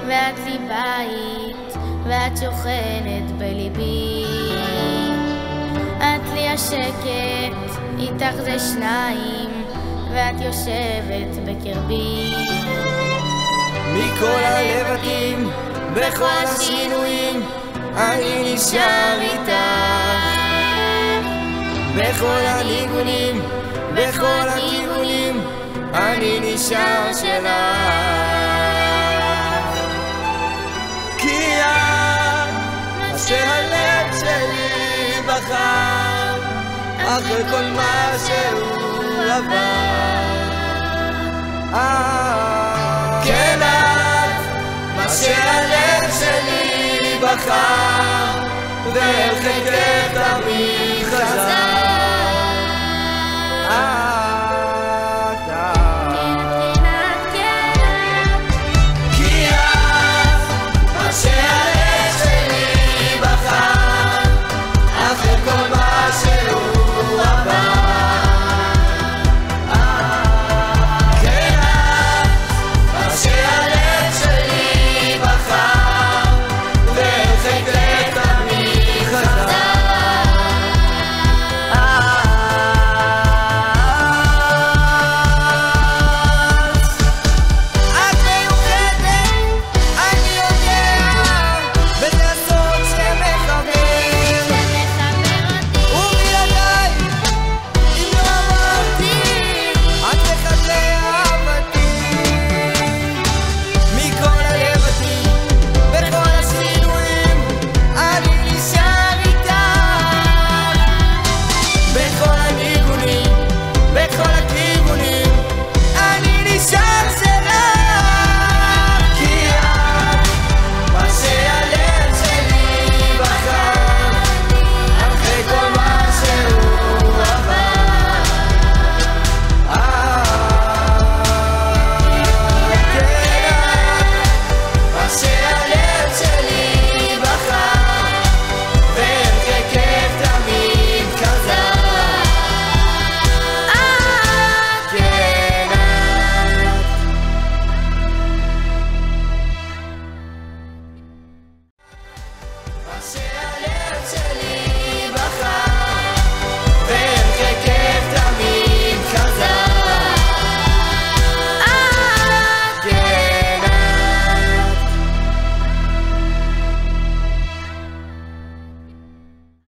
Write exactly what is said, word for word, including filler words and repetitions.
ואת לי בית, ואת שוכנת בליבי. את לי השקט, איתך זה שניים, ואת יושבת בקרבי. מכל הלבטים, בכל השינויים, אני נשאר איתך. בכל הניגונים, בכל הכיוונים, אני נשאר שלך. כי את, מה שהלב שלי בחר, אחרי כל מה שהוא עבר. כן את, מה שהלב שלי בחר, ואל חלקך תמיד